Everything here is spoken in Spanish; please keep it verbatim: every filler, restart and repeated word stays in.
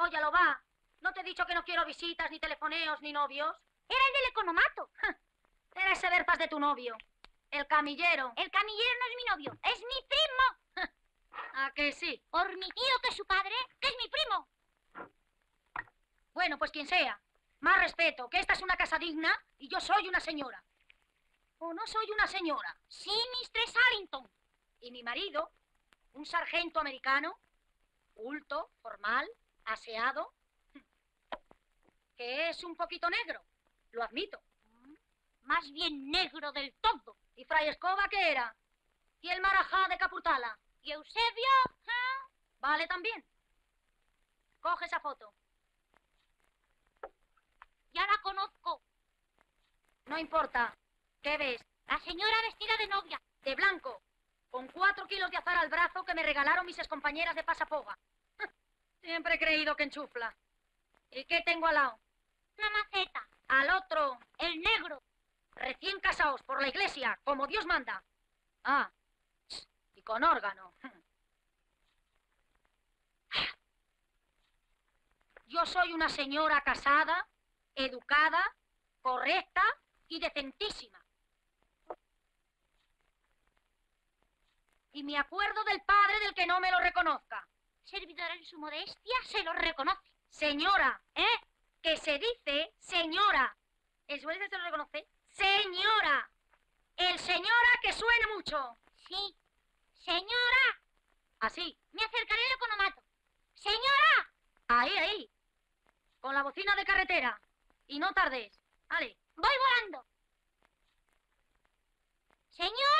Óyalo, va. ¿No te he dicho que no quiero visitas, ni telefoneos, ni novios? Era el del economato. Era ese Bertas de tu novio. El camillero. El camillero no es mi novio, es mi primo. ¿A que sí? Por mi tío, que es su padre, que es mi primo. Bueno, pues quien sea. Más respeto, que esta es una casa digna y yo soy una señora. ¿O no soy una señora? Sí, mistress Harrington. Y mi marido, un sargento americano, culto, formal, aseado, que es un poquito negro, lo admito. Más bien negro del todo. ¿Y Fray Escoba qué era? ¿Y el Marajá de Capurtala? ¿Y Eusebio? ¿Ah? Vale también. Coge esa foto. Ya la conozco. No importa. ¿Qué ves? La señora vestida de novia. De blanco, con cuatro kilos de azar al brazo que me regalaron mis excompañeras de Pasapoga. Siempre he creído que enchufla. ¿Y qué tengo al lado? La maceta. Al otro, El negro. recién casados por la iglesia, como Dios manda. Ah, y con órgano. Yo soy una señora casada, educada, correcta y decentísima. Y me acuerdo del padre del que no me lo reconozca. Servidora en su modestia se lo reconoce. Señora, ¿eh? Que se dice señora. ¿El suele se lo reconoce? Señora. El señora que suene mucho. Sí. Señora. Así. Me acercaré al economato. Señora. Ahí, ahí. Con la bocina de carretera. Y no tardes. Vale. Voy volando. Señora.